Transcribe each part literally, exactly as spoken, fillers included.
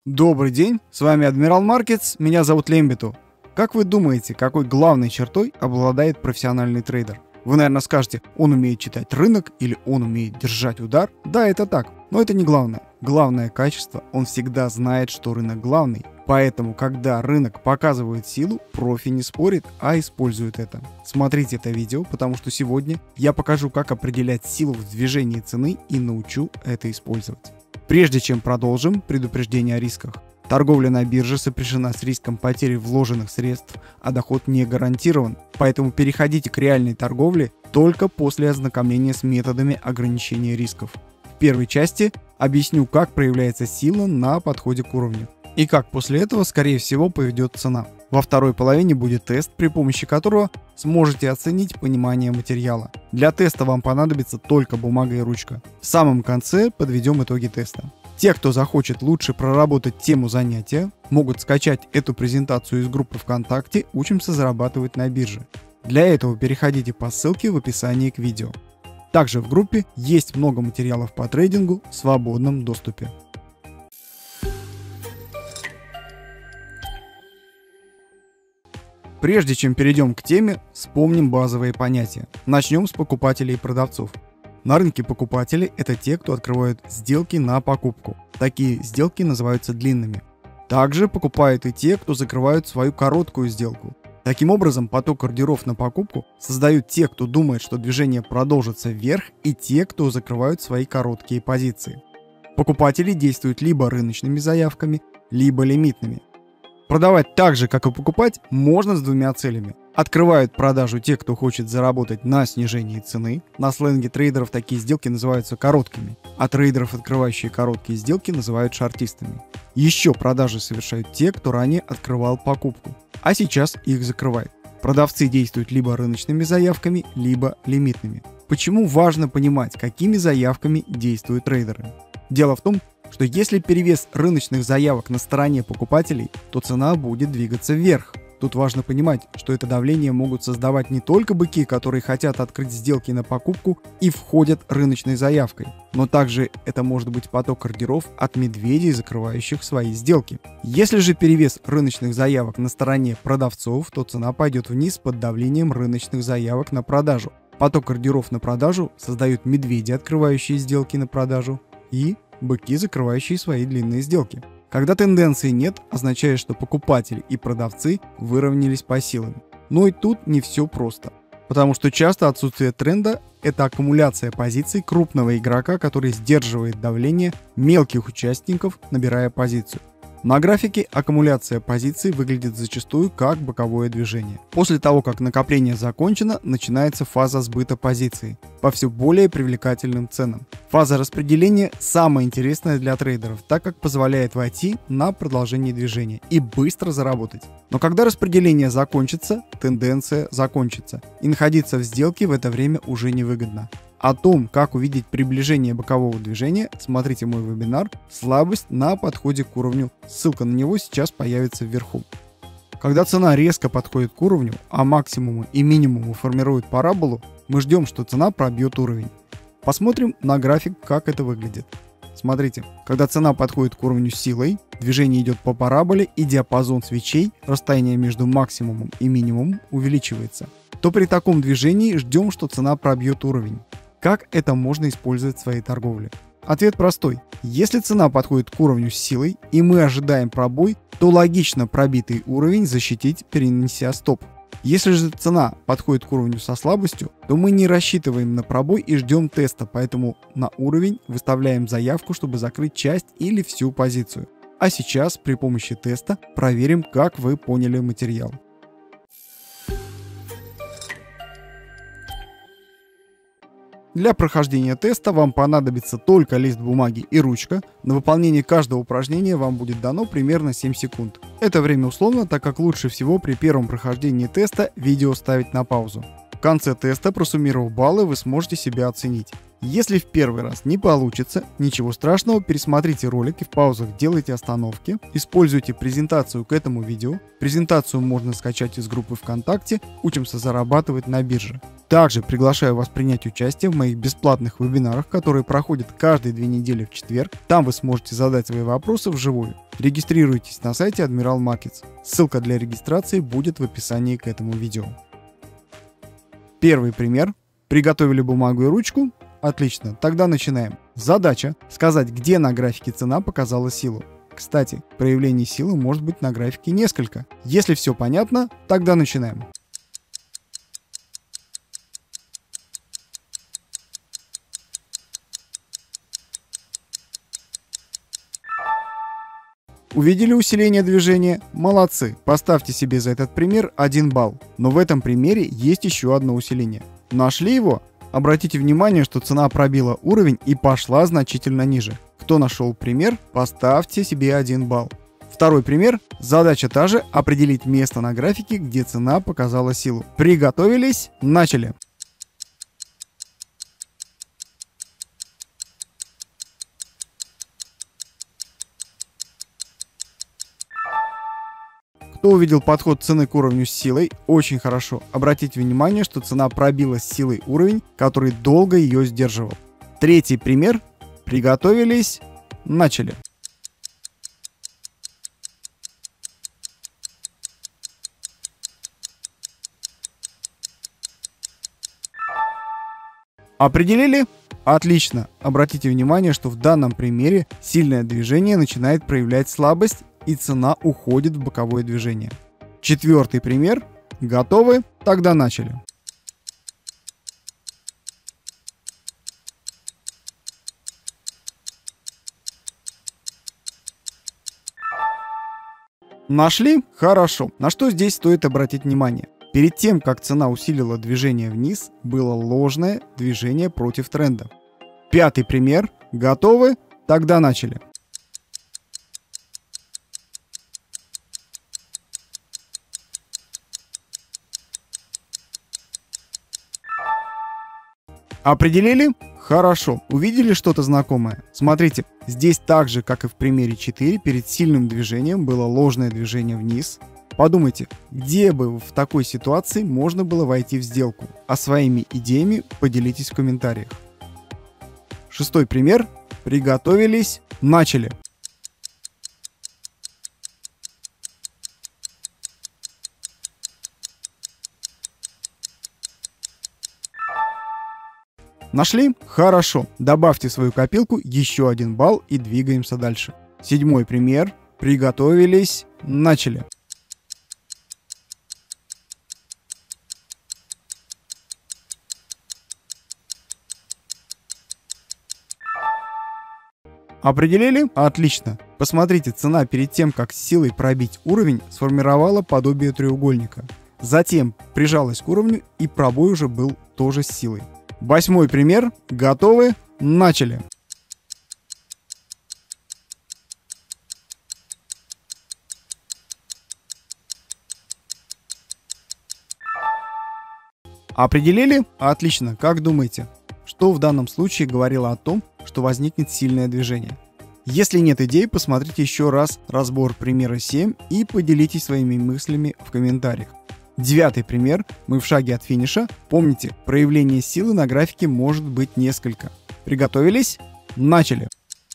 Добрый день, с вами Admiral Markets, меня зовут Лембиту. Как вы думаете, какой главной чертой обладает профессиональный трейдер? Вы, наверное, скажете, он умеет читать рынок или он умеет держать удар. Да, это так, но это не главное. Главное качество, он всегда знает, что рынок главный. Поэтому, когда рынок показывает силу, профи не спорит, а использует это. Смотрите это видео, потому что сегодня я покажу, как определять силу в движении цены и научу это использовать. Прежде чем продолжим, предупреждение о рисках. Торговля на бирже сопряжена с риском потери вложенных средств, а доход не гарантирован. Поэтому переходите к реальной торговле только после ознакомления с методами ограничения рисков. В первой части объясню, как проявляется сила на подходе к уровню и как после этого, скорее всего, поведет цена. Во второй половине будет тест, при помощи которого сможете оценить понимание материала. Для теста вам понадобится только бумага и ручка. В самом конце подведем итоги теста. Те, кто захочет лучше проработать тему занятия, могут скачать эту презентацию из группы ВКонтакте «Учимся зарабатывать на бирже». Для этого переходите по ссылке в описании к видео. Также в группе есть много материалов по трейдингу в свободном доступе. Прежде чем перейдем к теме, вспомним базовые понятия. Начнем с покупателей и продавцов. На рынке покупатели – это те, кто открывают сделки на покупку. Такие сделки называются длинными. Также покупают и те, кто закрывают свою короткую сделку. Таким образом, поток ордеров на покупку создают те, кто думает, что движение продолжится вверх, и те, кто закрывают свои короткие позиции. Покупатели действуют либо рыночными заявками, либо лимитными. Продавать так же, как и покупать, можно с двумя целями. Открывают продажу те, кто хочет заработать на снижении цены. На сленге трейдеров такие сделки называются короткими, а трейдеров, открывающие короткие сделки, называют шортистами. Еще продажи совершают те, кто ранее открывал покупку, а сейчас их закрывает. Продавцы действуют либо рыночными заявками, либо лимитными. Почему важно понимать, какими заявками действуют трейдеры? Дело в том, что если перевес рыночных заявок на стороне покупателей, то цена будет двигаться вверх. Тут важно понимать, что это давление могут создавать не только быки, которые хотят открыть сделки на покупку и входят рыночной заявкой, но также это может быть поток ордеров от медведей, закрывающих свои сделки. Если же перевес рыночных заявок на стороне продавцов, то цена пойдет вниз под давлением рыночных заявок на продажу. Поток ордеров на продажу создают медведи, открывающие сделки на продажу, и быки, закрывающие свои длинные сделки. Когда тенденции нет, означает, что покупатели и продавцы выровнялись по силам. Но и тут не все просто. Потому что часто отсутствие тренда – это аккумуляция позиций крупного игрока, который сдерживает давление мелких участников, набирая позицию. На графике аккумуляция позиций выглядит зачастую как боковое движение. После того, как накопление закончено, начинается фаза сбыта позиций по все более привлекательным ценам. Фаза распределения самая интересная для трейдеров, так как позволяет войти на продолжение движения и быстро заработать. Но когда распределение закончится, тенденция закончится, и находиться в сделке в это время уже невыгодно. О том, как увидеть приближение бокового движения, смотрите мой вебинар «Слабость на подходе к уровню». Ссылка на него сейчас появится вверху. Когда цена резко подходит к уровню, а максимумы и минимумы формируют параболу, мы ждем, что цена пробьет уровень. Посмотрим на график, как это выглядит. Смотрите, когда цена подходит к уровню силой, движение идет по параболе и диапазон свечей, расстояние между максимумом и минимумом увеличивается, то при таком движении ждем, что цена пробьет уровень. Как это можно использовать в своей торговле? Ответ простой. Если цена подходит к уровню с силой и мы ожидаем пробой, то логично пробитый уровень защитить, перенеся стоп. Если же цена подходит к уровню со слабостью, то мы не рассчитываем на пробой и ждем теста, поэтому на уровень выставляем заявку, чтобы закрыть часть или всю позицию. А сейчас при помощи теста проверим, как вы поняли материал. Для прохождения теста вам понадобится только лист бумаги и ручка. На выполнение каждого упражнения вам будет дано примерно семь секунд. Это время условно, так как лучше всего при первом прохождении теста видео ставить на паузу. В конце теста, просуммировав баллы, вы сможете себя оценить. Если в первый раз не получится, ничего страшного, пересмотрите ролик и в паузах делайте остановки, используйте презентацию к этому видео. Презентацию можно скачать из группы ВКонтакте «Учимся зарабатывать на бирже». Также приглашаю вас принять участие в моих бесплатных вебинарах, которые проходят каждые две недели в четверг. Там вы сможете задать свои вопросы вживую. Регистрируйтесь на сайте Admiral Markets. Ссылка для регистрации будет в описании к этому видео. Первый пример. Приготовили бумагу и ручку? Отлично, тогда начинаем. Задача — сказать, где на графике цена показала силу. Кстати, проявлений силы может быть на графике несколько. Если все понятно, тогда начинаем. Увидели усиление движения? Молодцы! Поставьте себе за этот пример один балл. Но в этом примере есть еще одно усиление. Нашли его? Обратите внимание, что цена пробила уровень и пошла значительно ниже. Кто нашел пример, поставьте себе один балл. Второй пример. Задача та же — определить место на графике, где цена показала силу. Приготовились? Начали! Кто увидел подход цены к уровню с силой? Очень хорошо. Обратите внимание, что цена пробила с силой уровень, который долго ее сдерживал. Третий пример. Приготовились. Начали. Определили? Отлично. Обратите внимание, что в данном примере сильное движение начинает проявлять слабость, и цена уходит в боковое движение. Четвертый пример. Готовы? Тогда начали. Нашли? Хорошо. На что здесь стоит обратить внимание? Перед тем, как цена усилила движение вниз, было ложное движение против тренда. Пятый пример. Готовы? Тогда начали. Определили? Хорошо. Увидели что-то знакомое? Смотрите, здесь так же, как и в примере четыре, перед сильным движением было ложное движение вниз. Подумайте, где бы в такой ситуации можно было войти в сделку? А своими идеями поделитесь в комментариях. Шестой пример. Приготовились. Начали. Нашли? Хорошо. Добавьте в свою копилку еще один балл и двигаемся дальше. Седьмой пример. Приготовились. Начали. Определили? Отлично. Посмотрите, цена перед тем, как с силой пробить уровень, сформировала подобие треугольника. Затем прижалась к уровню, и пробой уже был тоже с силой. Восьмой пример. Готовы? Начали. Определили? Отлично. Как думаете, что в данном случае говорило о том, что возникнет сильное движение? Если нет идей, посмотрите еще раз разбор примера семь и поделитесь своими мыслями в комментариях. Девятый пример. Мы в шаге от финиша. Помните, проявление силы на графике может быть несколько. Приготовились? Начали.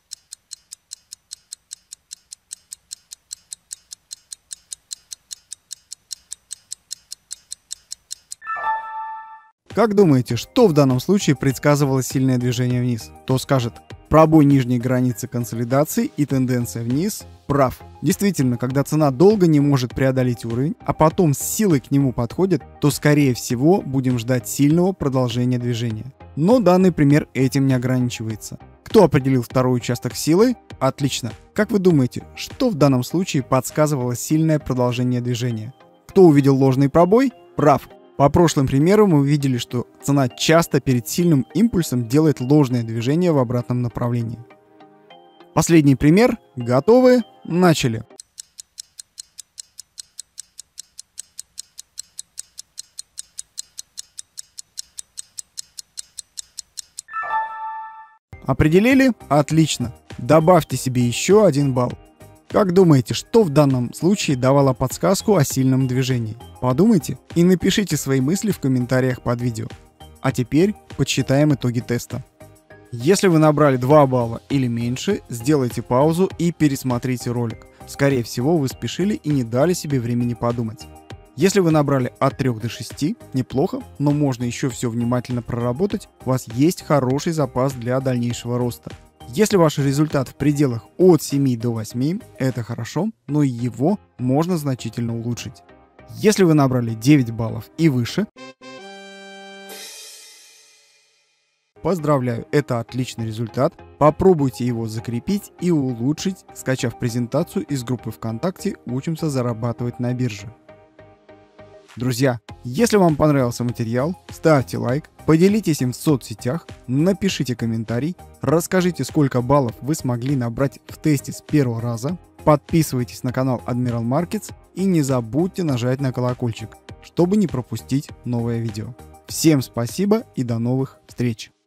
Как думаете, что в данном случае предсказывало сильное движение вниз? Кто скажет: пробой нижней границы консолидации и тенденция вниз? Прав. Действительно, когда цена долго не может преодолеть уровень, а потом с силой к нему подходит, то скорее всего будем ждать сильного продолжения движения. Но данный пример этим не ограничивается. Кто определил второй участок силы? Отлично. Как вы думаете, что в данном случае подсказывало сильное продолжение движения? Кто увидел ложный пробой? Прав. По прошлым примерам мы увидели, что цена часто перед сильным импульсом делает ложное движение в обратном направлении. Последний пример. Готовы? Начали. Определили? Отлично. Добавьте себе еще один балл. Как думаете, что в данном случае давало подсказку о сильном движении? Подумайте и напишите свои мысли в комментариях под видео. А теперь подсчитаем итоги теста. Если вы набрали два балла или меньше, сделайте паузу и пересмотрите ролик. Скорее всего, вы спешили и не дали себе времени подумать. Если вы набрали от трёх до шести, неплохо, но можно еще все внимательно проработать, у вас есть хороший запас для дальнейшего роста. Если ваш результат в пределах от семи до восьми, это хорошо, но и его можно значительно улучшить. Если вы набрали девять баллов и выше, поздравляю, это отличный результат. Попробуйте его закрепить и улучшить, скачав презентацию из группы ВКонтакте «Учимся зарабатывать на бирже». Друзья, если вам понравился материал, ставьте лайк, поделитесь им в соцсетях, напишите комментарий, расскажите, сколько баллов вы смогли набрать в тесте с первого раза, подписывайтесь на канал Admiral Markets и не забудьте нажать на колокольчик, чтобы не пропустить новое видео. Всем спасибо и до новых встреч!